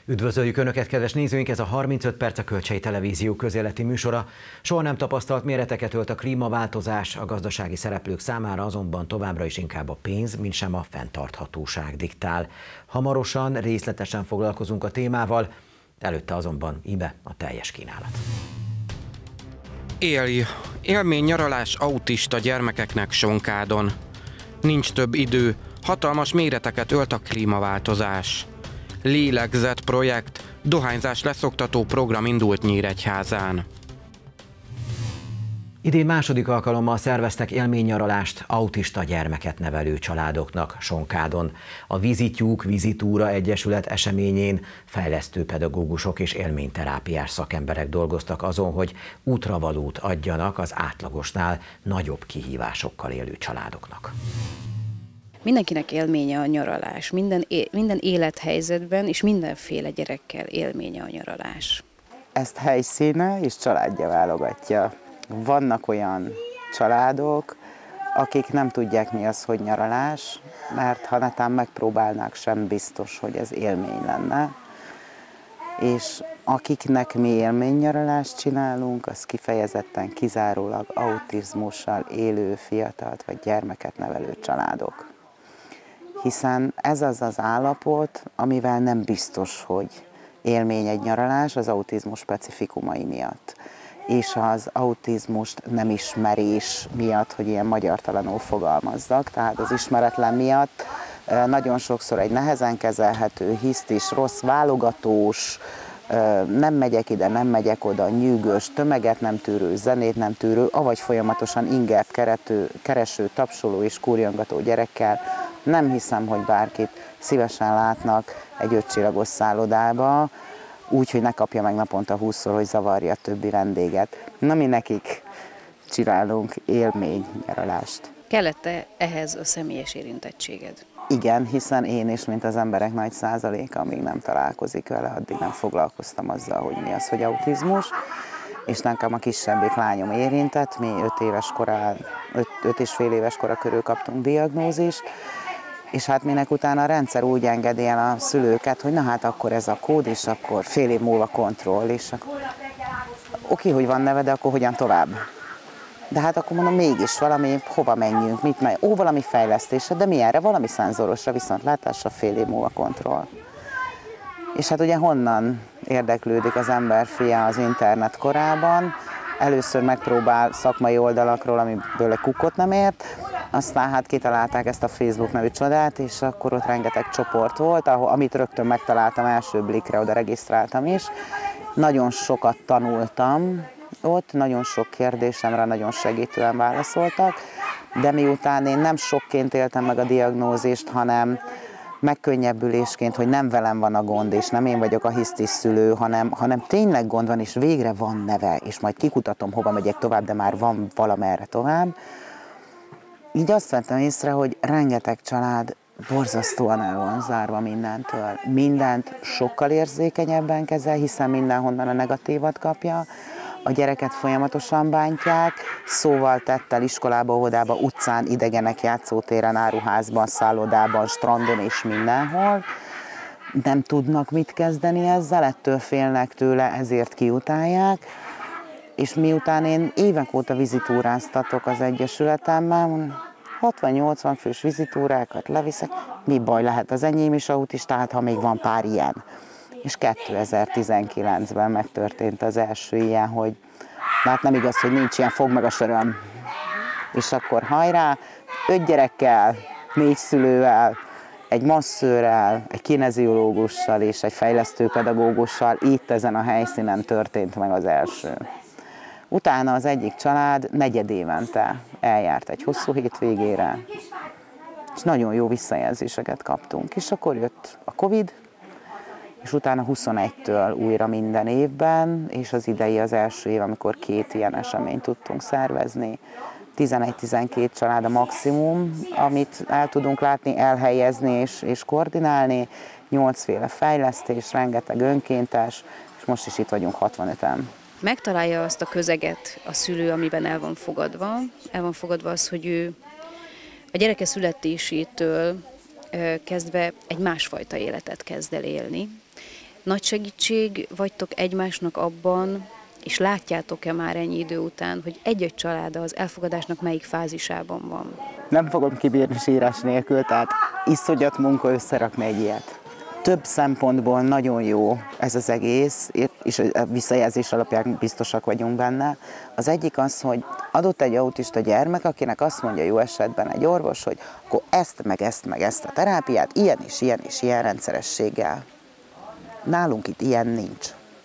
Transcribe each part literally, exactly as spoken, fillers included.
Üdvözöljük Önöket, kedves nézőink! Ez a harmincöt perc a Kölcsei Televízió közéleti műsora. Soha nem tapasztalt méreteket ölt a klímaváltozás, a gazdasági szereplők számára azonban továbbra is inkább a pénz, mint sem a fenntarthatóság diktál. Hamarosan részletesen foglalkozunk a témával, előtte azonban íme a teljes kínálat. Élj! Élmény nyaralás autista gyermekeknek Sonkádon. Nincs több idő, hatalmas méreteket ölt a klímaváltozás. Lélegzett projekt, dohányzás leszoktató program indult Nyíregyházán. Idén második alkalommal szerveztek élménynyaralást autista gyermeket nevelő családoknak Sonkádon. A Vizityúk Vizitúra Egyesület eseményén fejlesztő pedagógusok és élményterápiás szakemberek dolgoztak azon, hogy útravalót adjanak az átlagosnál nagyobb kihívásokkal élő családoknak. Mindenkinek élménye a nyaralás, minden, é- minden élethelyzetben és mindenféle gyerekkel élménye a nyaralás. Ezt helyszíne és családja válogatja. Vannak olyan családok, akik nem tudják, mi az, hogy nyaralás, mert ha netán megpróbálnák, sem biztos, hogy ez élmény lenne. És akiknek mi élménynyaralást csinálunk, az kifejezetten kizárólag autizmussal élő fiatalt vagy gyermeket nevelő családok. Hiszen ez az az állapot, amivel nem biztos, hogy élmény egy nyaralás az autizmus specifikumai miatt. És az autizmust nem ismerés miatt, hogy ilyen magyartalanul fogalmazzak, tehát az ismeretlen miatt nagyon sokszor egy nehezen kezelhető, hisztis, rossz, válogatós, nem megyek ide, nem megyek oda, nyűgös, tömeget nem tűrő, zenét nem tűrő, avagy folyamatosan ingert kerető, kereső, tapsoló és kúrjongató gyerekkel nem hiszem, hogy bárkit szívesen látnak egy ötcsillagos szállodába, úgy, hogy ne kapja meg naponta húszszor, hogy zavarja a többi vendéget. Na, mi nekik csinálunk élménynyaralást. Kellett-e ehhez a személyes érintettséged? Igen, hiszen én is, mint az emberek nagy százaléka, amíg nem találkozik vele, addig nem foglalkoztam azzal, hogy mi az, hogy autizmus. És nekem a kisebbik lányom érintett, mi öt éves korán, öt, öt és fél éves kora körül kaptunk diagnózist, és hát minek utána a rendszer úgy engedi el a szülőket, hogy na hát akkor ez a kód, és akkor fél év múlva kontroll, és akkor oké, hogy van neve, de akkor hogyan tovább? De hát akkor mondom, mégis valami, hova menjünk, mit megy? Ó, valami fejlesztésre, de milyenre? Valami szenzorosra, viszont látásra fél év múlva kontroll. És hát ugye honnan érdeklődik az ember fia az internet korában? Először megpróbál szakmai oldalakról, amiből egy kukkot nem ért, aztán hát kitalálták ezt a Facebook nevű csodát, és akkor ott rengeteg csoport volt, ahol, amit rögtön megtaláltam első blikre, oda regisztráltam is. Nagyon sokat tanultam ott, nagyon sok kérdésemre nagyon segítően válaszoltak, de miután én nem sokként éltem meg a diagnózist, hanem megkönnyebbülésként, hogy nem velem van a gond, és nem én vagyok a hisztis szülő, hanem, hanem tényleg gond van, és végre van neve, és majd kikutatom, hova megyek tovább, de már van valamerre tovább. Így azt vettem észre, hogy rengeteg család borzasztóan el van zárva mindentől. Mindent sokkal érzékenyebben kezel, hiszen mindenhonnan a negatívat kapja. A gyereket folyamatosan bántják, szóval, tettel, iskolába, óvodába, utcán, idegenek, játszótéren, áruházban, szállodában, strandon és mindenhol. Nem tudnak mit kezdeni ezzel, ettől félnek tőle, ezért kiutálják. És miután én évek óta vizitúráztatok az Egyesületemmel, hatvan-nyolcvan fős vizitúrákat leviszek, mi baj lehet az enyém is autista, hát ha még van pár ilyen. És kétezer-tizenkilencben megtörtént az első ilyen, hogy hát nem igaz, hogy nincs ilyen, fogd meg a söröm. És akkor hajrá, öt gyerekkel, négy szülővel, egy masszőrrel, egy kineziológussal és egy fejlesztőpedagógussal itt ezen a helyszínen történt meg az első. Utána az egyik család negyed évente eljárt egy hosszú hétvégére, és nagyon jó visszajelzéseket kaptunk. És akkor jött a Covid, és utána huszonegytől újra minden évben, és az idei az első év, amikor két ilyen eseményt tudtunk szervezni. tizenegy-tizenkét család a maximum, amit el tudunk látni, elhelyezni és, és koordinálni. nyolcféle fejlesztés, rengeteg önkéntes, és most is itt vagyunk hatvanöten. Megtalálja azt a közeget a szülő, amiben el van fogadva. El van fogadva az, hogy ő a gyereke születésétől kezdve egy másfajta életet kezd el élni. Nagy segítség vagytok egymásnak abban, és látjátok-e már ennyi idő után, hogy egy-egy család az elfogadásnak melyik fázisában van? Nem fogom kibírni sírás nélkül, tehát iszonyat munka összerakni egy ilyet. Több szempontból nagyon jó ez az egész, és a visszajelzés alapján biztosak vagyunk benne. Az egyik az, hogy adott egy autista gyermek, akinek azt mondja jó esetben egy orvos, hogy akkor ezt, meg ezt, meg ezt a terápiát, ilyen és ilyen és ilyen rendszerességgel. Nálunk itt ilyen nincs.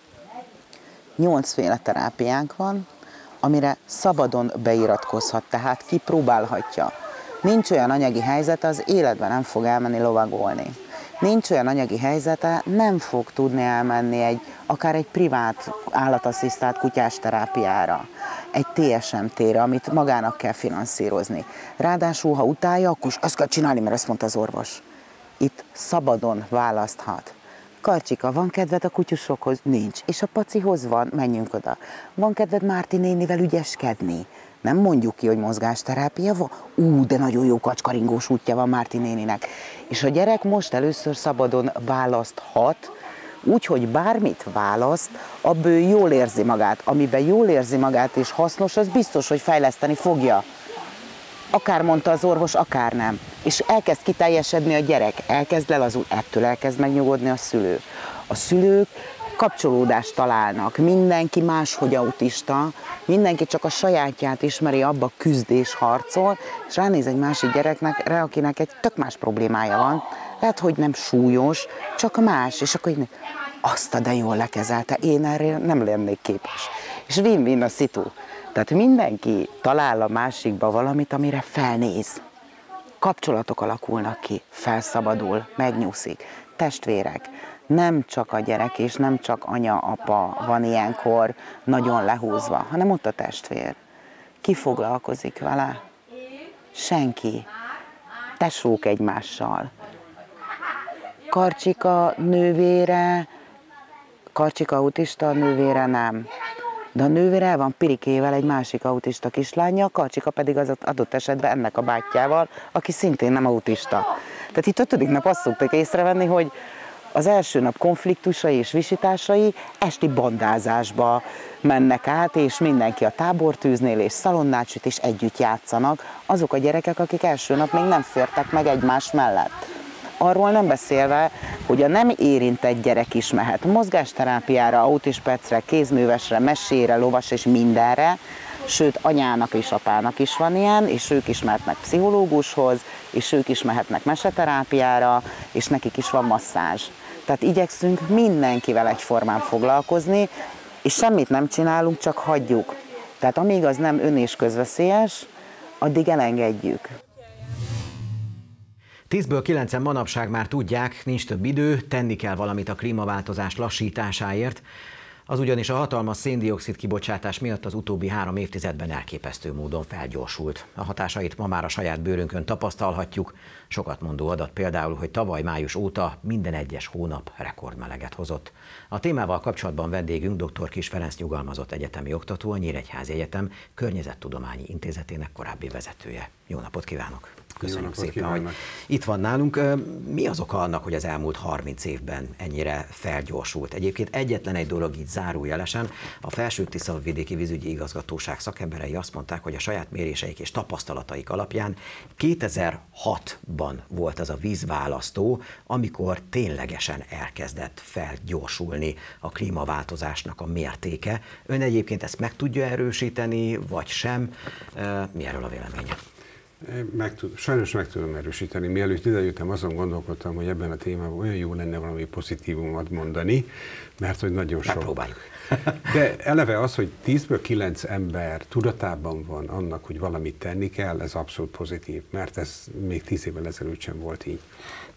Nyolcféle terápiánk van, amire szabadon beiratkozhat, tehát kipróbálhatja. Nincs olyan anyagi helyzete, az életben nem fog elmenni lovagolni. Nincs olyan anyagi helyzete, nem fog tudni elmenni egy, akár egy privát állatasszisztált kutyás terápiára, egy té es em té-re, amit magának kell finanszírozni. Ráadásul, ha utálja, akkor azt kell csinálni, mert azt mondta az orvos. Itt szabadon választhat. Karcsika, van kedved a kutyusokhoz? Nincs. És a pacihoz van? Menjünk oda. Van kedved Márti nénivel ügyeskedni? Nem mondjuk ki, hogy mozgásterápia van? Ú, de nagyon jó kacskaringós útja van Márti néninek. És a gyerek most először szabadon választhat, úgyhogy bármit választ, abból jól érzi magát. Amiben jól érzi magát és hasznos, az biztos, hogy fejleszteni fogja. Akár mondta az orvos, akár nem. És elkezd kiteljesedni a gyerek, elkezd lelazulni, ettől elkezd megnyugodni a szülő. A szülők kapcsolódást találnak, mindenki máshogy autista, mindenki csak a sajátját ismeri, abba küzd és harcol, és ránéz egy másik gyereknek, akinek egy tök más problémája van, lehet, hogy nem súlyos, csak más, és akkor így, azt a de jól lekezelte, én erre nem lennék képes. És win-win a szitu. Tehát mindenki talál a másikba valamit, amire felnéz. Kapcsolatok alakulnak ki, felszabadul, megnyugszik. Testvérek. Nem csak a gyerek és nem csak anya, apa van ilyenkor nagyon lehúzva, hanem ott a testvér. Ki foglalkozik vele? Senki. Tesók egymással. Karcsika nővére, Karcsika autista, nővére nem. De a nővére el van pirikével egy másik autista kislánya, a Karcsika pedig az adott esetben ennek a bátyjával, aki szintén nem autista. Tehát itt ötödik nap azt szokták észrevenni, hogy az első nap konfliktusai és visításai esti bandázásba mennek át, és mindenki a tábortűznél és szalonnát süt, és együtt játszanak azok a gyerekek, akik első nap még nem fértek meg egymás mellett. Arról nem beszélve, hogy a nem érintett gyerek is mehet mozgásterápiára, autispercre, kézművesre, mesére, lovas és mindenre, sőt anyának és apának is van ilyen, és ők is mehetnek pszichológushoz, és ők is mehetnek meseterápiára, és nekik is van masszázs. Tehát igyekszünk mindenkivel egyformán foglalkozni, és semmit nem csinálunk, csak hagyjuk. Tehát amíg az nem ön- és közveszélyes, addig elengedjük. Tízből kilencen manapság már tudják, nincs több idő, tenni kell valamit a klímaváltozás lassításáért. Az ugyanis a hatalmas szén-dioxid kibocsátás miatt az utóbbi három évtizedben elképesztő módon felgyorsult. A hatásait ma már a saját bőrünkön tapasztalhatjuk. Sokat mondó adat például, hogy tavaly május óta minden egyes hónap rekordmeleget hozott. A témával kapcsolatban vendégünk dr. Kiss Ferenc nyugalmazott egyetemi oktató, a Nyíregyházi Egyetem Környezettudományi Intézetének korábbi vezetője. Jó napot kívánok! Köszönjük szépen, kívánok. Hogy itt van nálunk. Mi az oka annak, hogy az elmúlt harminc évben ennyire felgyorsult? Egyébként egyetlen egy dolog így zárójelesen, a Felső-Tiszavidéki Vízügyi Igazgatóság szakemberei azt mondták, hogy a saját méréseik és tapasztalataik alapján kétezer-hatban volt az a vízválasztó, amikor ténylegesen elkezdett felgyorsulni a klímaváltozásnak a mértéke. Ön egyébként ezt meg tudja erősíteni, vagy sem? Mi erről a véleménye? Meg tud, sajnos meg tudom erősíteni. Mielőtt idejöttem, azon gondolkodtam, hogy ebben a témában olyan jó lenne valami pozitívumot mondani, mert hogy nagyon sok. Megpróbáljuk. De eleve az, hogy tízből kilenc ember tudatában van annak, hogy valamit tenni kell, ez abszolút pozitív, mert ez még tíz évvel ezelőtt sem volt így.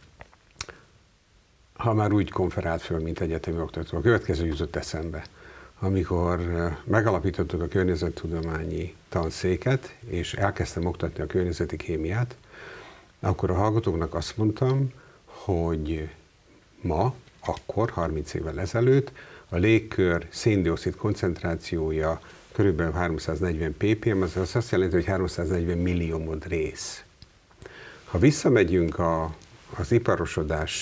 Ha már úgy konferált föl, mint egyetemi oktató, a következő jutott eszembe. Amikor megalapítottuk a környezettudományi tanszéket, és elkezdtem oktatni a környezeti kémiát, akkor a hallgatóknak azt mondtam, hogy ma, akkor, harminc évvel ezelőtt, a légkör szén-dioxid koncentrációja körülbelül háromszáznegyven ppm, az azt jelenti, hogy háromszáznegyven millió rész. Ha visszamegyünk a, az iparosodás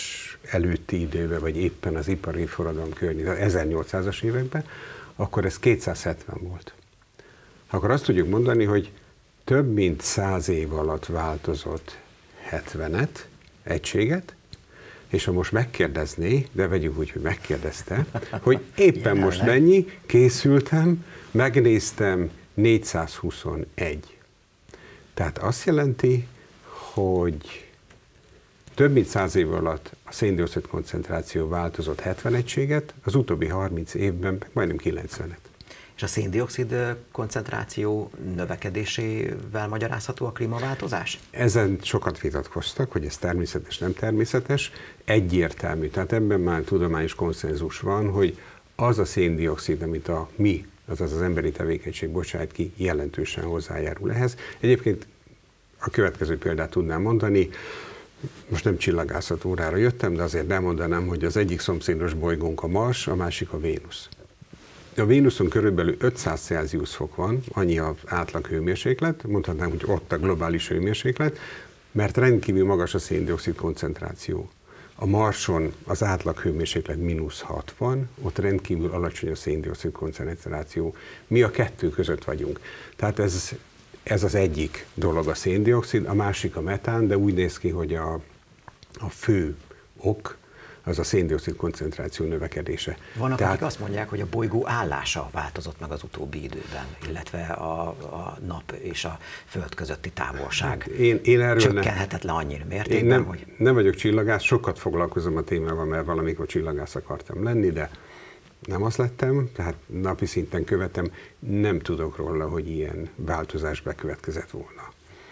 előtti időben, vagy éppen az ipari forradalom környékén, ezernyolcszázas években, akkor ez kétszázhetven volt. Akkor azt tudjuk mondani, hogy több mint száz év alatt változott hetvenet, egységet, és ha most megkérdezné, de vegyük úgy, hogy megkérdezte, hogy éppen most mennyi, készültem, megnéztem, négyszázhuszonegy. Tehát azt jelenti, hogy több mint száz év alatt a szén-dioxid koncentráció változott hetven egységet, az utóbbi harminc évben meg majdnem kilencvenet. És a szén-dioxid koncentráció növekedésével magyarázható a klímaváltozás? Ezen sokat vitatkoztak, hogy ez természetes, nem természetes. Egyértelmű, tehát ebben már tudományos konszenzus van, hogy az a szén-dioxid, amit a mi, azaz az emberi tevékenység bocsájt ki, jelentősen hozzájárul ehhez. Egyébként a következő példát tudnám mondani, most nem csillagászat órára jöttem, de azért nem mondanám, hogy az egyik szomszédos bolygónk a Mars, a másik a Vénusz. A Vénuszon körülbelül ötszáz Celsius fok van, annyi az átlag hőmérséklet, mondhatnánk, hogy ott a globális hőmérséklet, mert rendkívül magas a szén-dioxid koncentráció. A Marson az átlag hőmérséklet mínusz hatvan, ott rendkívül alacsony a szén-dioxid koncentráció. Mi a kettő között vagyunk. Tehát ez, ez az egyik dolog a szén-dioxid, a másik a metán, de úgy néz ki, hogy a, a fő ok az a szén-dioxid koncentráció növekedése. Vannak, Tehát, akik azt mondják, hogy a bolygó állása változott meg az utóbbi időben, illetve a, a nap és a föld közötti távolság. Én, én erről csökkenhetetlen annyira mértékben, én nem, hogy... nem vagyok csillagász, sokat foglalkozom a témával, mert valamikor csillagász akartam lenni, de nem azt lettem, tehát napi szinten követem, nem tudok róla, hogy ilyen változás bekövetkezett volna.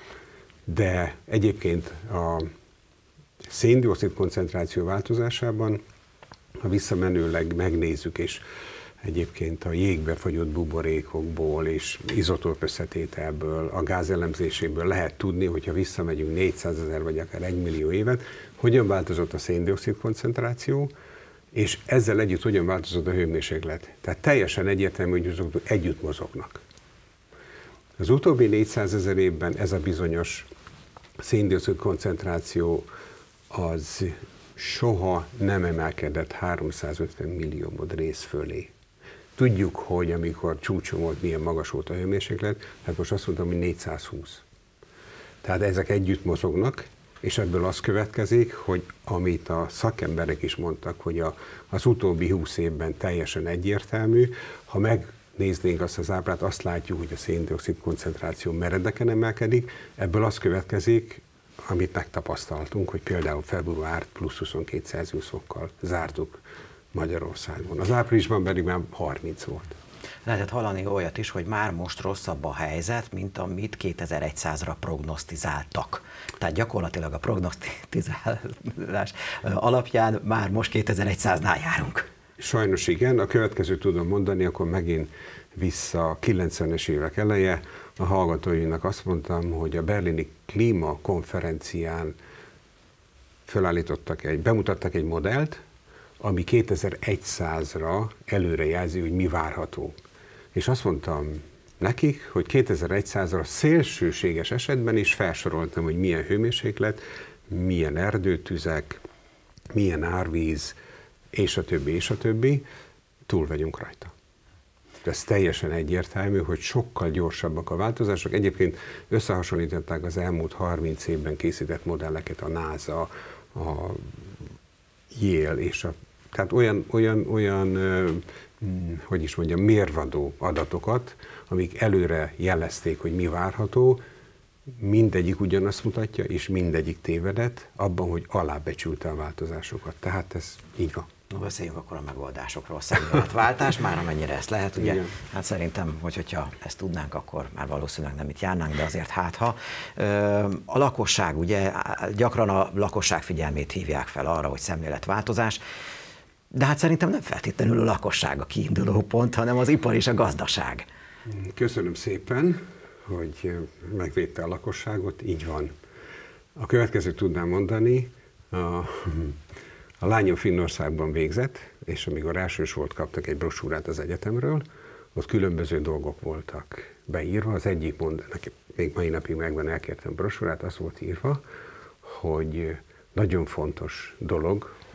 De egyébként a szén-dioxid koncentráció változásában, ha visszamenőleg megnézzük, és egyébként a jégbe fagyott buborékokból és izotóp összetételből, a gázelemzéséből lehet tudni, hogyha visszamegyünk négyszázezer vagy akár egymillió évet, hogyan változott a szén-dioxid koncentráció, és ezzel együtt hogyan változott a hőmérséklet. Tehát teljesen egyértelmű, hogy azok együtt mozognak. Az utóbbi négyszázezer évben ez a bizonyos szén-dioxid koncentráció az soha nem emelkedett háromszázötven millió rész fölé. Tudjuk, hogy amikor csúcson volt, milyen magas volt a hőmérséklet, hát most azt mondtam, hogy négyszázhúsz. Tehát ezek együtt mozognak, és ebből az következik, hogy amit a szakemberek is mondtak, hogy a, az utóbbi húsz évben teljesen egyértelmű, ha megnéznénk azt az ábrát, azt látjuk, hogy a szén-dioxid koncentráció meredeken emelkedik, ebből az következik, amit megtapasztaltunk, hogy például február plusz huszonkét Celsius fokkal zártuk Magyarországon. Az áprilisban pedig már harminc volt. Lehetett hallani olyat is, hogy már most rosszabb a helyzet, mint amit kétezer-százra prognosztizáltak. Tehát gyakorlatilag a prognosztizálás alapján már most kétezer-száznál járunk. Sajnos igen, a következőt tudom mondani, akkor megint vissza a kilencvenes évek eleje. A hallgatóinak azt mondtam, hogy a berlini klímakonferencián felállítottak egy, bemutattak egy modellt, ami kétezer-százra előrejelzi, hogy mi várható. És azt mondtam nekik, hogy kétezer-százra szélsőséges esetben is felsoroltam, hogy milyen hőmérséklet, milyen erdőtüzek, milyen árvíz, és a többi, és a többi, túl vagyunk rajta. Ez teljesen egyértelmű, hogy sokkal gyorsabbak a változások. Egyébként összehasonlították az elmúlt harminc évben készített modelleket a NASA, a Yale és a... Tehát olyan, olyan, olyan hogy is mondjam, mérvadó adatokat, amik előre jelezték, hogy mi várható, mindegyik ugyanazt mutatja, és mindegyik tévedett abban, hogy alábecsülte a változásokat. Tehát ez így van. No, beszéljünk akkor a megoldásokról, szemléletváltás, már amennyire ezt lehet, ugye? Igen. Hát szerintem, hogy, hogyha ezt tudnánk, akkor már valószínűleg nem itt járnánk, de azért hát ha. A lakosság, ugye, gyakran a lakosság figyelmét hívják fel arra, hogy szemléletváltozás, de hát szerintem nem feltétlenül a lakosság a kiinduló pont, hanem az ipar és a gazdaság. Köszönöm szépen, hogy megvédte a lakosságot, így van. A következőt tudnám mondani, a... A lányom Finnországban végzett, és amikor elsős volt, kaptak egy brosúrát az egyetemről, ott különböző dolgok voltak beírva. Az egyik mond, neki még mai napig megvan, elkértem brosúrát, az volt írva, hogy nagyon fontos dolog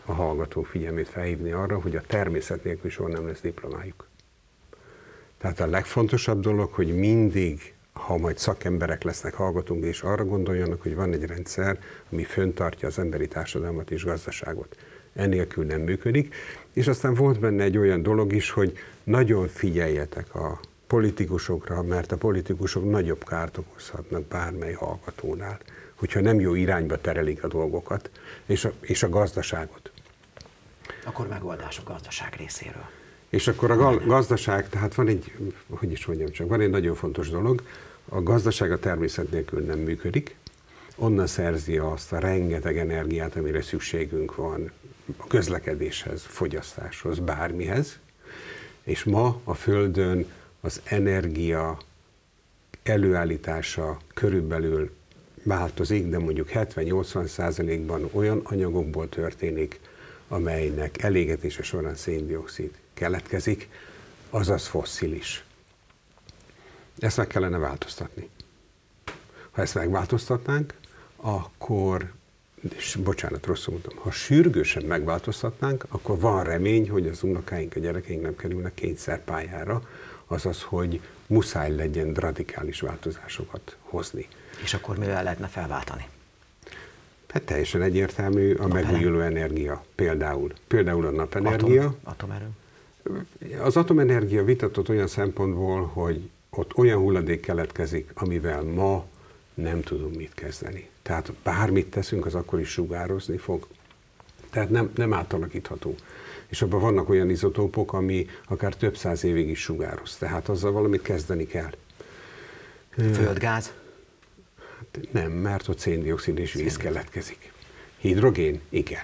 a hallgató figyelmét felhívni arra, hogy a természet nélkül soha nem lesz diplomájuk. Tehát a legfontosabb dolog, hogy mindig, ha majd szakemberek lesznek, hallgatunk, és arra gondoljanak, hogy van egy rendszer, ami föntartja az emberi társadalmat és gazdaságot. Ennélkül nem működik. És aztán volt benne egy olyan dolog is, hogy nagyon figyeljetek a politikusokra, mert a politikusok nagyobb kárt okozhatnak bármely hallgatónál, hogyha nem jó irányba terelik a dolgokat, és a, és a gazdaságot. Akkor megoldás a gazdaság részéről. És akkor a gazdaság, tehát van egy, hogy is mondjam csak, van egy nagyon fontos dolog, a gazdaság a természet nélkül nem működik, onnan szerzi azt a rengeteg energiát, amire szükségünk van a közlekedéshez, fogyasztáshoz, bármihez, és ma a Földön az energia előállítása körülbelül változik, de mondjuk hetven-nyolcvan százalékban olyan anyagokból történik, amelynek elégetése során szén-dioxid keletkezik, azaz fosszilis. Ezt meg kellene változtatni. Ha ezt megváltoztatnánk, akkor, és bocsánat, rosszul mondtam, ha sürgősen megváltoztatnánk, akkor van remény, hogy az unokáink, a gyerekeink nem kerülnek kényszerpályára, azaz, hogy muszáj legyen radikális változásokat hozni. És akkor mivel lehetne felváltani? Hát teljesen egyértelmű a megújuló energia, például. Például a napenergia. Atom, atomerő? Az atomenergia vitatott olyan szempontból, hogy ott olyan hulladék keletkezik, amivel ma nem tudunk mit kezdeni. Tehát bármit teszünk, az akkor is sugározni fog. Tehát nem, nem átalakítható. És abban vannak olyan izotópok, ami akár több száz évig is sugároz. Tehát azzal valamit kezdeni kell. Földgáz? Hát nem, mert ott szén-dioxid és víz keletkezik. Hidrogén? Igen.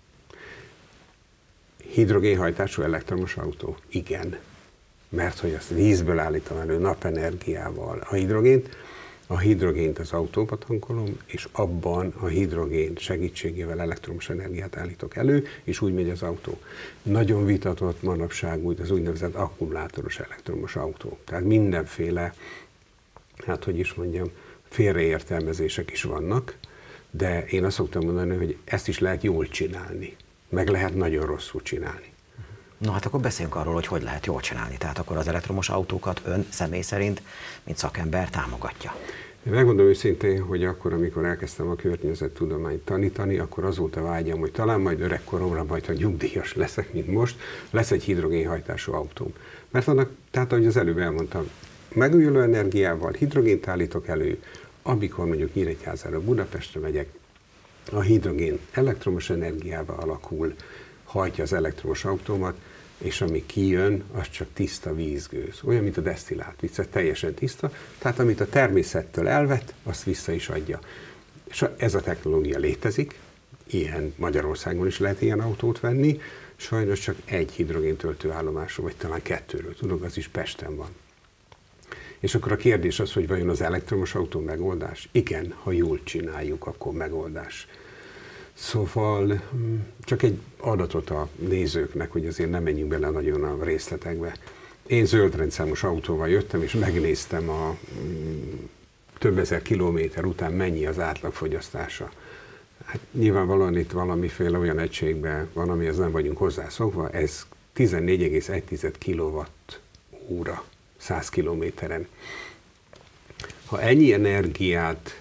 Hidrogénhajtású elektromos autó? Igen. Mert hogy azt vízből állítom elő, napenergiával a hidrogént, a hidrogént az autóba tankolom, és abban a hidrogén segítségével elektromos energiát állítok elő, és úgy megy az autó. Nagyon vitatott manapság úgy az úgynevezett akkumulátoros elektromos autó. Tehát mindenféle, hát hogy is mondjam, félreértelmezések is vannak, de én azt szoktam mondani, hogy ezt is lehet jól csinálni, meg lehet nagyon rosszul csinálni. Na hát akkor beszéljünk arról, hogy hogy lehet jól csinálni. Tehát akkor az elektromos autókat ön személy szerint, mint szakember támogatja. Én megmondom őszintén, hogy akkor, amikor elkezdtem a környezettudományt tanítani, akkor az volt a vágyam, hogy talán majd öregkoromra, majd ha nyugdíjas leszek, mint most, lesz egy hidrogénhajtású autóm. Mert annak, tehát ahogy az előbb elmondtam, megújuló energiával hidrogént állítok elő, amikor mondjuk Nyíregyházára, Budapestre megyek, a hidrogén elektromos energiával alakul, hajtja az elektromos autómat, és ami kijön, az csak tiszta vízgőz. Olyan, mint a desztillált víz, teljesen tiszta, tehát amit a természettől elvett, azt vissza is adja. És ez a technológia létezik, ilyen Magyarországon is lehet ilyen autót venni, sajnos csak egy hidrogéntöltő állomásról, vagy talán kettőről tudok, az is Pesten van. És akkor a kérdés az, hogy vajon az elektromos autó megoldás? Igen, ha jól csináljuk, akkor megoldás. Szóval csak egy adatot a nézőknek, hogy azért nem menjünk bele nagyon a részletekbe. Én zöldrendszámos autóval jöttem, és megnéztem a több ezer kilométer után mennyi az átlagfogyasztása. Hát nyilvánvalóan itt valamiféle olyan egységben van, amihez nem vagyunk hozzászokva, ez tizennégy egész egy kilowatt óra száz kilométeren. Ha ennyi energiát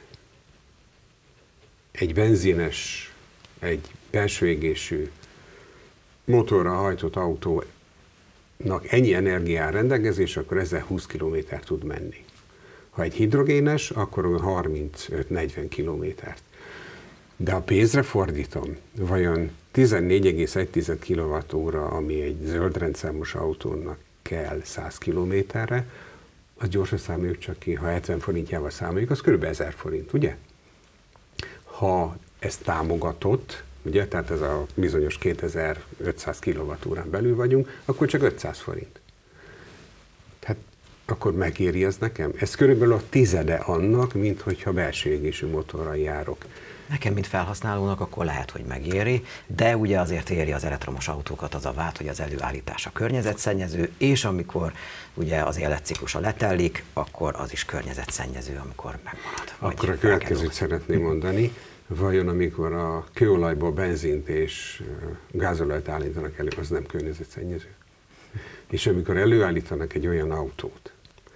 egy benzines, egy belső égésű motorra hajtott autónak ennyi energiá rendelkezés, akkor ezzel húsz kilométert tud menni. Ha egy hidrogénes, akkor harmincöt-negyven kilométert. De ha pénzre fordítom, vajon tizennégy egész egy kilowatt óra, ami egy zöldrendszámos autónak kell száz kilométerre, az gyorsan számoljuk csak ki, ha hetven forintjával számoljuk, az kb. ezer forint, ugye? Ha ez támogatott, ugye, tehát ez a bizonyos kétezer-ötszáz kilowattórán belül vagyunk, akkor csak ötszáz forint. Tehát akkor megéri ez nekem? Ez körülbelül a tizede annak, mint hogyha belső égésű motorral járok. Nekem, mint felhasználónak, akkor lehet, hogy megéri, de ugye azért éri az elektromos autókat az a vád, hogy az előállítása környezetszennyező, és amikor ugye az életciklusa letellik, akkor az is környezetszennyező, amikor megmarad. Akkor a következőt szeretném mondani, vajon amikor a kőolajból benzint és gázolajat állítanak elő, az nem környezetszennyező? És amikor előállítanak egy olyan autót,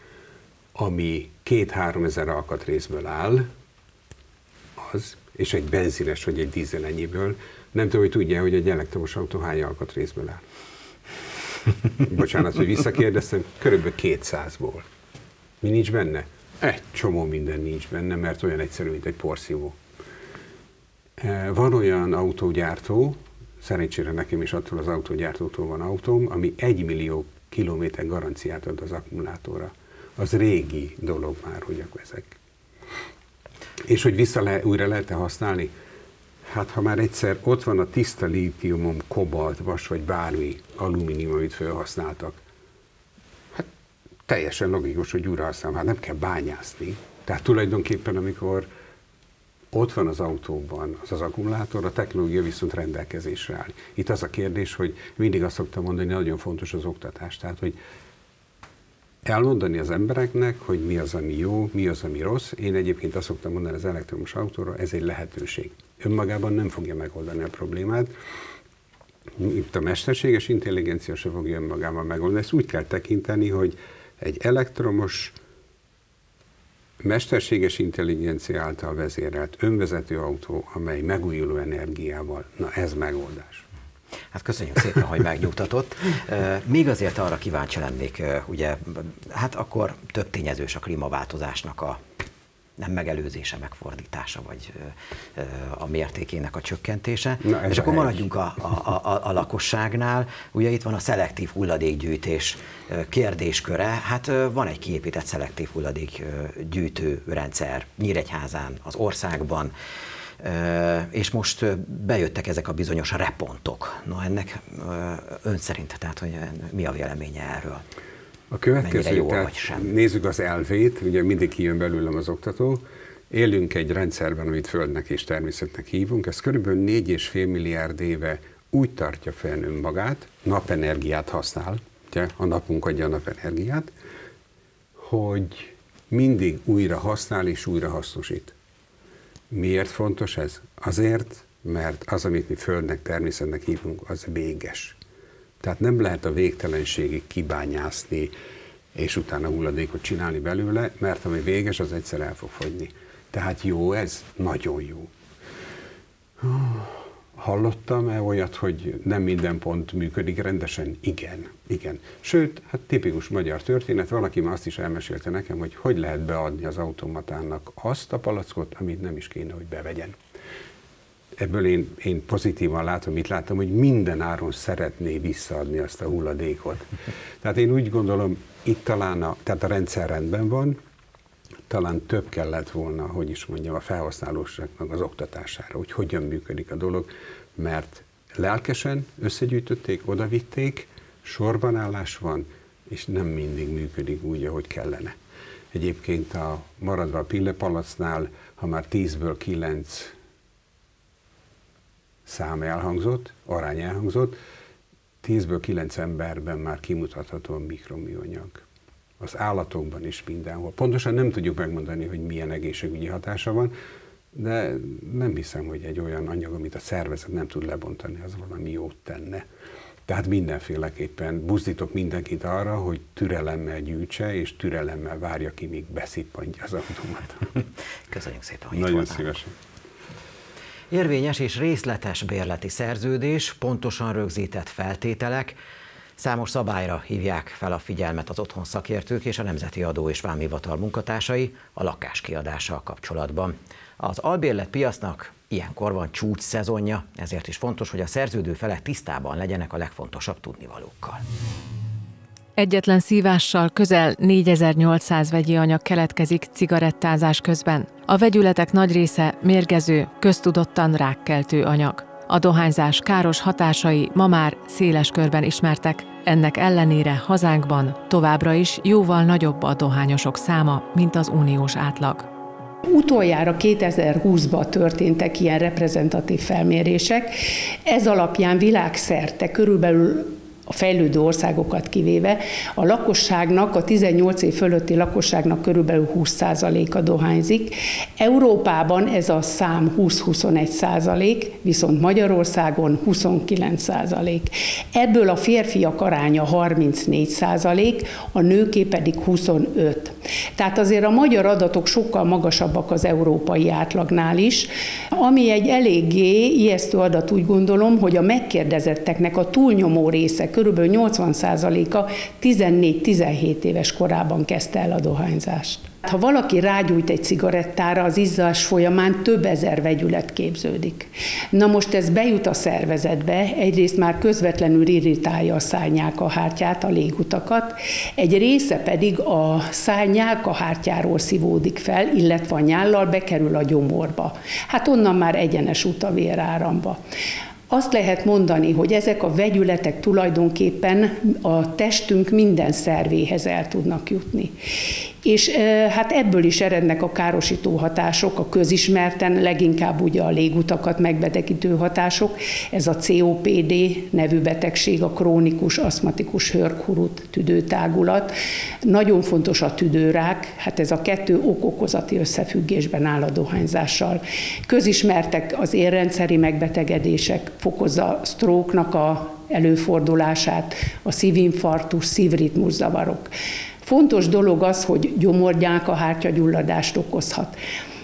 ami két-három ezer alkatrészből áll, az, és egy benzines vagy egy dízel ennyiből, nem tudom, hogy tudja, hogy egy elektromos autó hány alkatrészből áll. Bocsánat, hogy visszakérdeztem, körülbelül kétszázból. Mi nincs benne? Egy csomó minden nincs benne, mert olyan egyszerű, mint egy porszívó. Van olyan autógyártó, szerencsére nekem is attól az autógyártótól van autóm, ami egy millió kilométer garanciát ad az akkumulátorra. Az régi dolog már, hogy akkor ezek. És hogy vissza le, újra lehet-e használni? Hát ha már egyszer ott van a tiszta lítiumom, kobalt, vas vagy bármi alumínium, amit felhasználtak, hát teljesen logikus, hogy újra használom. Hát nem kell bányászni. Tehát tulajdonképpen, amikor ott van az autóban az az akkumulátor, a technológia viszont rendelkezésre áll. Itt az a kérdés, hogy mindig azt szoktam mondani, nagyon fontos az oktatás. Tehát, hogy elmondani az embereknek, hogy mi az, ami jó, mi az, ami rossz. Én egyébként azt szoktam mondani az elektromos autóra, ez egy lehetőség. Önmagában nem fogja megoldani a problémát. Itt a mesterséges intelligencia se fogja önmagában megoldani. Ezt úgy kell tekinteni, hogy egy elektromos, mesterséges intelligencia által vezérelt önvezető autó, amely megújuló energiával, na ez megoldás. Hát köszönjük szépen, hogy megnyugtatott. Még azért arra kíváncsi lennék, ugye, hát akkor több tényezős a klímaváltozásnak a nem megelőzése, megfordítása, vagy a mértékének a csökkentése. Na, és akkor maradjunk a, a, a, a lakosságnál. Ugye itt van a szelektív hulladékgyűjtés kérdésköre. Hát van egy kiépített szelektív hulladékgyűjtő rendszer Nyíregyházán, az országban, és most bejöttek ezek a bizonyos repontok. Na ennek ön szerint, tehát hogy mi a véleménye erről? A következő, tehát nézzük az elvét, ugye mindig kijön belőlem az oktató, élünk egy rendszerben, amit Földnek és természetnek hívunk, ez körülbelül négy és fél milliárd éve úgy tartja fenn önmagát, napenergiát használ, ugye, a napunk adja a napenergiát, hogy mindig újra használ és újra hasznosít. Miért fontos ez? Azért, mert az, amit mi Földnek, természetnek hívunk, az véges. Tehát nem lehet a végtelenségig kibányászni, és utána hulladékot csinálni belőle, mert ami véges, az egyszer el fog fogyni. Tehát jó ez? Nagyon jó. Hallottam-e olyat, hogy nem minden pont működik rendesen? Igen, igen. Sőt, hát tipikus magyar történet, valaki már azt is elmesélte nekem, hogy hogy lehet beadni az automatának azt a palackot, amit nem is kéne, hogy bevegyen. Ebből én, én pozitívan látom, mit látom, hogy minden áron szeretné visszaadni azt a hulladékot. Tehát én úgy gondolom, itt talán a, tehát a rendszer rendben van, talán több kellett volna, hogy is mondjam, a felhasználóságnak az oktatására, hogy hogyan működik a dolog, mert lelkesen összegyűjtötték, odavitték, sorbanállás van, és nem mindig működik úgy, ahogy kellene. Egyébként a maradva a pillepalacnál, ha már tízből kilenc szám elhangzott, arány elhangzott, tízből kilenc emberben már kimutatható a mikroműanyag. Az állatokban is mindenhol. Pontosan nem tudjuk megmondani, hogy milyen egészségügyi hatása van, de nem hiszem, hogy egy olyan anyag, amit a szervezet nem tud lebontani, az valami jót tenne. Tehát mindenféleképpen buzdítok mindenkit arra, hogy türelemmel gyűjtse, és türelemmel várja ki, míg beszippantja az automata. Köszönjük szépen, hogy Nagyon szívesen. Érvényes és részletes bérleti szerződés, pontosan rögzített feltételek, számos szabályra hívják fel a figyelmet az otthon szakértők és a Nemzeti Adó és Vámhivatal munkatársai a lakás kiadással kapcsolatban. Az albérlet piacnak ilyenkor van csúcs szezonja, ezért is fontos, hogy a szerződő felek tisztában legyenek a legfontosabb tudnivalókkal. Egyetlen szívással közel négyezer-nyolcszáz vegyi anyag keletkezik cigarettázás közben. A vegyületek nagy része mérgező, köztudottan rákkeltő anyag. A dohányzás káros hatásai ma már széles körben ismertek, ennek ellenére hazánkban továbbra is jóval nagyobb a dohányosok száma, mint az uniós átlag. Utoljára kétezer-húszban történtek ilyen reprezentatív felmérések, ez alapján világszerte körülbelül a fejlődő országokat kivéve, a lakosságnak, a tizennyolc év fölötti lakosságnak körülbelül húsz százaléka dohányzik. Európában ez a szám húsz-huszonegy százalék, viszont Magyarországon huszonkilenc százalék. Ebből a férfiak aránya harmincnégy százalék, a nőké pedig huszonöt. Tehát azért a magyar adatok sokkal magasabbak az európai átlagnál is, ami egy eléggé ijesztő adat, úgy gondolom, hogy a megkérdezetteknek a túlnyomó része, körülbelül nyolcvan százaléka tizennégy-tizenhét éves korában kezdte el a dohányzást. Ha valaki rágyújt egy cigarettára, az izzás folyamán több ezer vegyület képződik. Na most ez bejut a szervezetbe, egyrészt már közvetlenül irritálja a szájnyálkahártyát, a légutakat, egy része pedig a szájnyálkahártyáról szívódik fel, illetve a nyállal bekerül a gyomorba. Hát onnan már egyenes út a véráramba. Azt lehet mondani, hogy ezek a vegyületek tulajdonképpen a testünk minden szervéhez el tudnak jutni. És hát ebből is erednek a károsító hatások, a közismerten leginkább ugye a légutakat megbetegítő hatások, ez a cé o pé dé nevű betegség, a krónikus aszmatikus hörghurut tüdőtágulat. Nagyon fontos a tüdőrák, hát ez a kettő ok-okozati összefüggésben áll a dohányzással. Közismertek az érrendszeri megbetegedések, fokozza a stroke-nak a előfordulását, a szívinfarktus, szívritmuszavarok. Fontos dolog az, hogy gyomornyálkahártyagyulladást okozhat.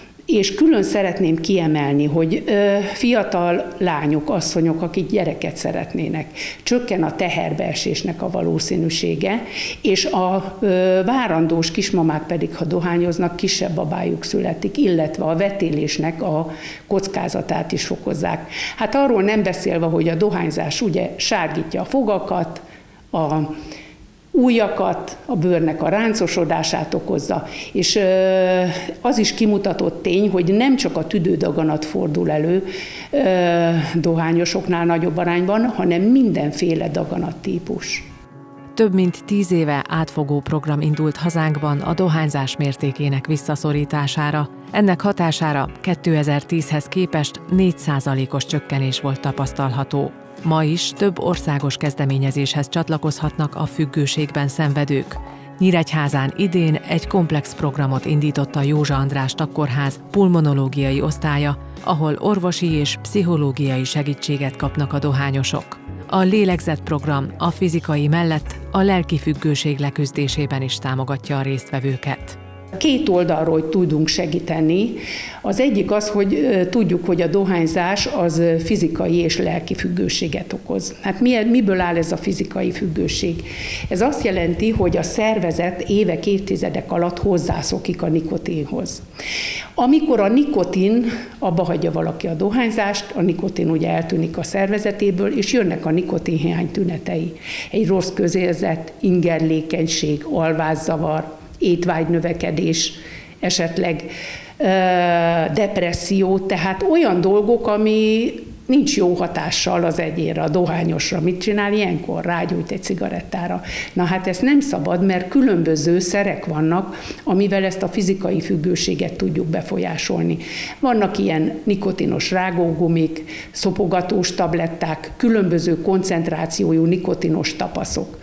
És külön szeretném kiemelni, hogy ö, fiatal lányok, asszonyok, akik gyereket szeretnének, csökken a teherbeesésnek a valószínűsége, és a ö, várandós kismamák pedig, ha dohányoznak, kisebb babájuk születik, illetve a vetélésnek a kockázatát is fokozzák. Hát arról nem beszélve, hogy a dohányzás ugye sárgítja a fogakat, a újakat, a bőrnek a ráncosodását okozza, és az is kimutatott tény, hogy nem csak a tüdődaganat fordul elő dohányosoknál nagyobb arányban, hanem mindenféle daganattípus. Több mint tíz éve átfogó program indult hazánkban a dohányzás mértékének visszaszorítására. Ennek hatására kétezer-tízhez képest négy százalékos csökkenés volt tapasztalható. Ma is több országos kezdeményezéshez csatlakozhatnak a függőségben szenvedők. Nyíregyházán idén egy komplex programot indított a Józsa András Tagkórház pulmonológiai osztálya, ahol orvosi és pszichológiai segítséget kapnak a dohányosok. A lélegzetprogram a fizikai mellett a lelki függőség leküzdésében is támogatja a résztvevőket. Két oldalról tudunk segíteni. Az egyik az, hogy tudjuk, hogy a dohányzás az fizikai és lelki függőséget okoz. Hát miből áll ez a fizikai függőség? Ez azt jelenti, hogy a szervezet évek, évtizedek alatt hozzászokik a nikotinhoz. Amikor a nikotin, abba hagyja valaki a dohányzást, a nikotin ugye eltűnik a szervezetéből, és jönnek a nikotinhiány tünetei. Egy rossz közérzet, ingerlékenység, alvászavar, étvágynövekedés, esetleg ö, depresszió, tehát olyan dolgok, ami nincs jó hatással az egyénre, a dohányosra. Mit csinál ilyenkor? Rágyújt egy cigarettára. Na hát ez nem szabad, mert különböző szerek vannak, amivel ezt a fizikai függőséget tudjuk befolyásolni. Vannak ilyen nikotinos rágógumik, szopogatós tabletták, különböző koncentrációjú nikotinos tapaszok.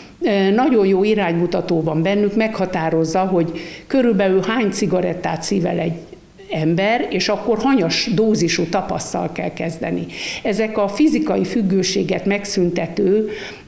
Nagyon jó iránymutató van bennük, meghatározza, hogy körülbelül hány cigarettát szível egy ember, és akkor hanyas dózisú tapasszal kell kezdeni. Ezek a fizikai függőséget megszüntető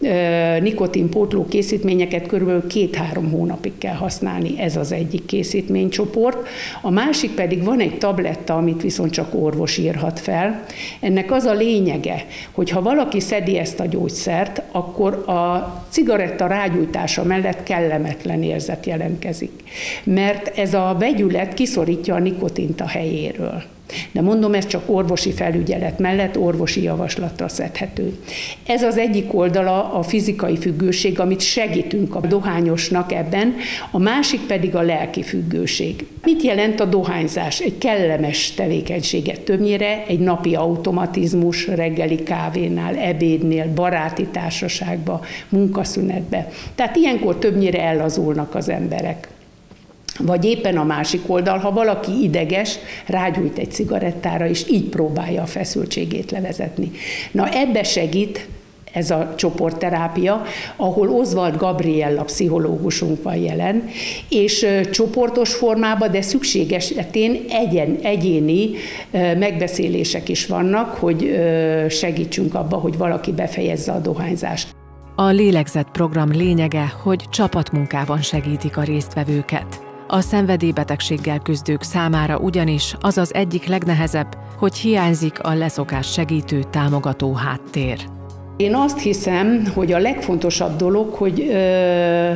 nikotinpótló készítményeket körülbelül két-három hónapig kell használni, ez az egyik készítménycsoport. A másik pedig van egy tabletta, amit viszont csak orvos írhat fel. Ennek az a lényege, hogy ha valaki szedi ezt a gyógyszert, akkor a cigaretta rágyújtása mellett kellemetlen érzet jelentkezik. Mert ez a vegyület kiszorítja a nikotint forint a helyéről. De mondom, ez csak orvosi felügyelet mellett orvosi javaslatra szedhető. Ez az egyik oldala a fizikai függőség, amit segítünk a dohányosnak ebben, a másik pedig a lelki függőség. Mit jelent a dohányzás? Egy kellemes tevékenységet többnyire, egy napi automatizmus, reggeli kávénál, ebédnél, baráti társaságba, munkaszünetbe. Tehát ilyenkor többnyire ellazulnak az emberek. Vagy éppen a másik oldal, ha valaki ideges, rágyújt egy cigarettára, és így próbálja a feszültségét levezetni. Na ebbe segít ez a csoportterápia, ahol Oswald Gabriella pszichológusunk van jelen, és csoportos formában, de szükség esetén egyen, egyéni megbeszélések is vannak, hogy segítsünk abba, hogy valaki befejezze a dohányzást. A lélegzett program lényege, hogy csapatmunkában segítik a résztvevőket. A szenvedélybetegséggel küzdők számára ugyanis az az egyik legnehezebb, hogy hiányzik a leszokást segítő, támogató háttér. Én azt hiszem, hogy a legfontosabb dolog, hogy ö,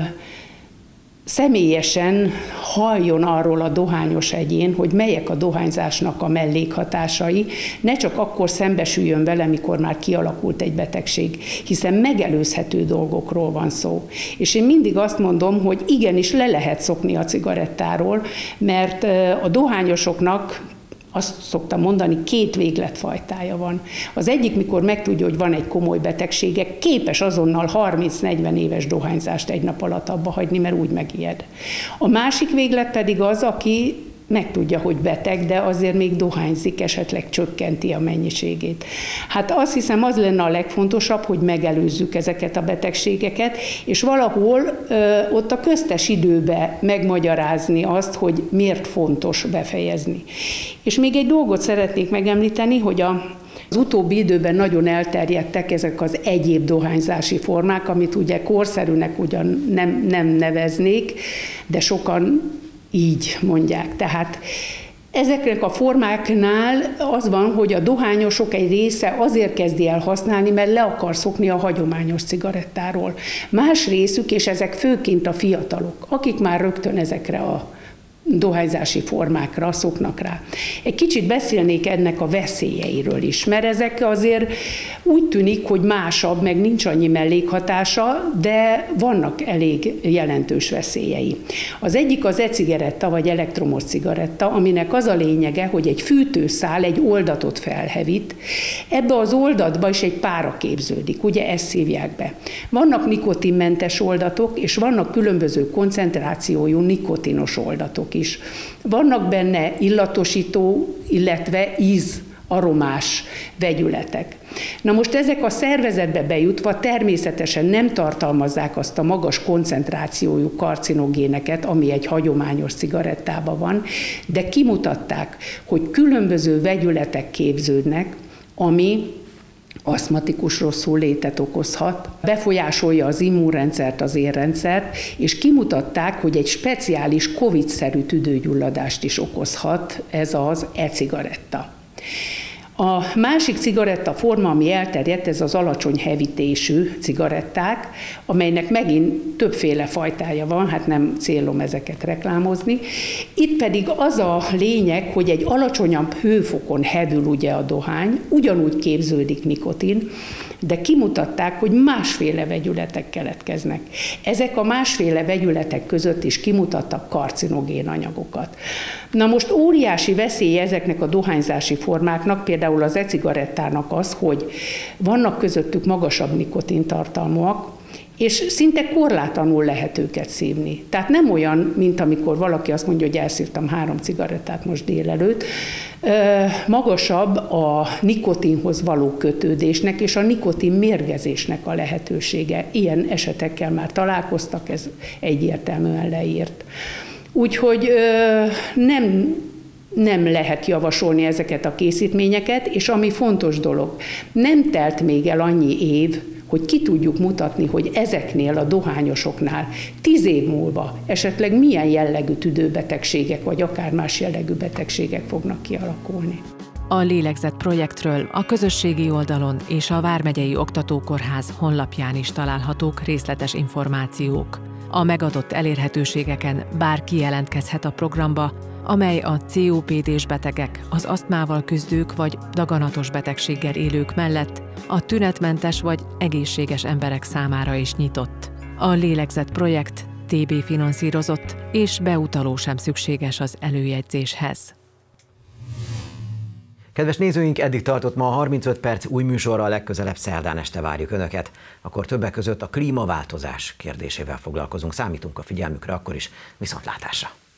személyesen halljon arról a dohányos egyén, hogy melyek a dohányzásnak a mellékhatásai, ne csak akkor szembesüljön vele, mikor már kialakult egy betegség, hiszen megelőzhető dolgokról van szó. És én mindig azt mondom, hogy igenis le lehet szokni a cigarettáról, mert a dohányosoknak, azt szoktam mondani, két végletfajtája van. Az egyik, mikor megtudja, hogy van egy komoly betegsége, képes azonnal harminc-negyven éves dohányzást egy nap alatt abba hagyni, mert úgy megijed. A másik véglet pedig az, aki megtudja, hogy beteg, de azért még dohányzik, esetleg csökkenti a mennyiségét. Hát azt hiszem, az lenne a legfontosabb, hogy megelőzzük ezeket a betegségeket, és valahol ö, ott a köztes időbe megmagyarázni azt, hogy miért fontos befejezni. És még egy dolgot szeretnék megemlíteni, hogy a Az utóbbi időben nagyon elterjedtek ezek az egyéb dohányzási formák, amit ugye korszerűnek ugyan nem, nem neveznék, de sokan így mondják. Tehát ezeknek a formáknál az van, hogy a dohányosok egy része azért kezdi el használni, mert le akar szokni a hagyományos cigarettáról. Más részük, és ezek főként a fiatalok, akik már rögtön ezekre a dohányzási formákra szoknak rá. Egy kicsit beszélnék ennek a veszélyeiről is, mert ezek azért úgy tűnik, hogy másabb, meg nincs annyi mellékhatása, de vannak elég jelentős veszélyei. Az egyik az e-cigaretta, vagy elektromos cigaretta, aminek az a lényege, hogy egy fűtőszál egy oldatot felhevít, ebbe az oldatba is egy pára képződik, ugye ezt szívják be. Vannak nikotinmentes oldatok, és vannak különböző koncentrációjú nikotinos oldatok is. Vannak benne illatosító, illetve íz, aromás vegyületek. Na most ezek a szervezetbe bejutva természetesen nem tartalmazzák azt a magas koncentrációjú karcinogéneket, ami egy hagyományos cigarettában van, de kimutatták, hogy különböző vegyületek képződnek, ami aszmatikus rosszullétet okozhat, befolyásolja az immunrendszert, az érrendszert, és kimutatták, hogy egy speciális covid-szerű tüdőgyulladást is okozhat ez az e-cigaretta. A másik cigaretta forma, ami elterjedt, ez az alacsony hevítésű cigaretták, amelynek megint többféle fajtája van, hát nem célom ezeket reklámozni. Itt pedig az a lényeg, hogy egy alacsonyabb hőfokon hevül ugye a dohány, ugyanúgy képződik nikotin, de kimutatták, hogy másféle vegyületek keletkeznek. Ezek a másféle vegyületek között is kimutattak karcinogén anyagokat. Na most óriási veszély ezeknek a dohányzási formáknak, például az e-cigarettának az, hogy vannak közöttük magasabb nikotintartalmúak, és szinte korlátlanul lehet őket szívni. Tehát nem olyan, mint amikor valaki azt mondja, hogy elszívtam három cigarettát most délelőtt, magasabb a nikotinhoz való kötődésnek és a nikotin mérgezésnek a lehetősége. Ilyen esetekkel már találkoztak, ez egyértelműen leírt. Úgyhogy nem, nem lehet javasolni ezeket a készítményeket, és ami fontos dolog, nem telt még el annyi év, hogy ki tudjuk mutatni, hogy ezeknél a dohányosoknál tíz év múlva esetleg milyen jellegű tüdőbetegségek, vagy akár más jellegű betegségek fognak kialakulni. A lélegzett projektről a közösségi oldalon és a Vármegyei Oktatókórház honlapján is találhatók részletes információk. A megadott elérhetőségeken bárki jelentkezhet a programba, amely a cé o pé dés betegek, az asztmával küzdők vagy daganatos betegséggel élők mellett a tünetmentes vagy egészséges emberek számára is nyitott. A Lélegzet projekt té bé finanszírozott, és beutaló sem szükséges az előjegyzéshez. Kedves nézőink, eddig tartott ma a harmincöt perc új műsorral, legközelebb szerdán este várjuk Önöket. Akkor többek között a klímaváltozás kérdésével foglalkozunk. Számítunk a figyelmükre akkor is. Viszontlátásra!